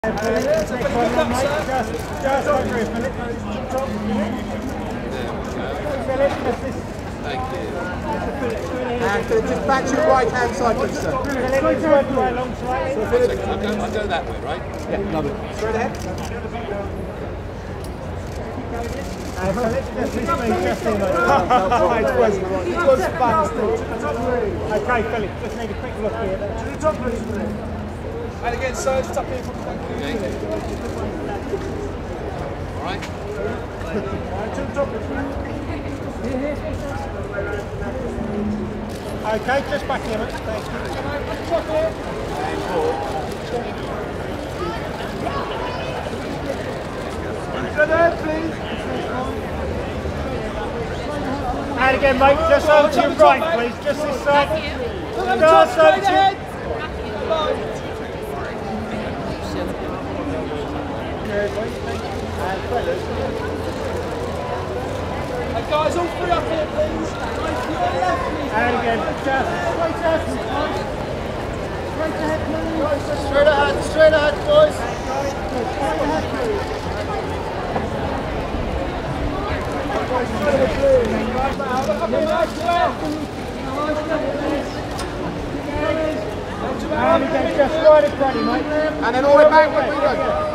Just back to your right hand side, please, sir. I'll go that way, right? Yeah, lovely. Straight ahead. Okay, Philip, just need a quick look here. And again, sir, just up here. Okay. All right. Okay, just back here, mate. Thank you. Please. And again, mate, just over to your right, please. Just this side. Just over to your... Hey guys, all three up here, please. And again, just straight ahead, please. Straight ahead, boys. And again, just right in front of you, mate. And then all the way back when we go.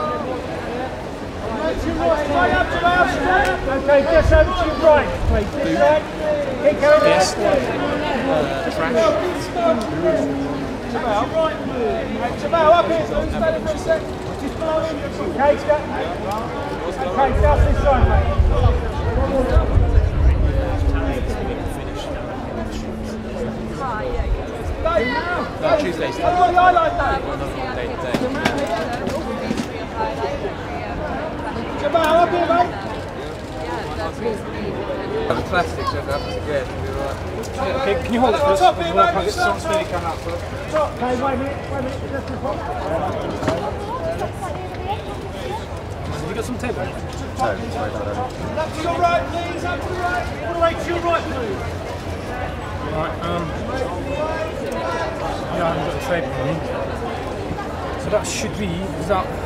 Okay, just over to your right, please. This side. Keep going. Yes. Jamal, up here, please. Stand for a sec. Just below him. Okay, just this side, mate. No, Tuesdays. I like that. Jamal, up here, mate. The classics, yeah. Okay, can you hold it for us? Top here, mate. I'll get some steady coming up first. Okay, wait a minute, just before. Have you got some tape on it? Up to your right, please. Up to the right. All the way to your right, please. Right, yeah, I haven't got the tape on me. So that should be, is that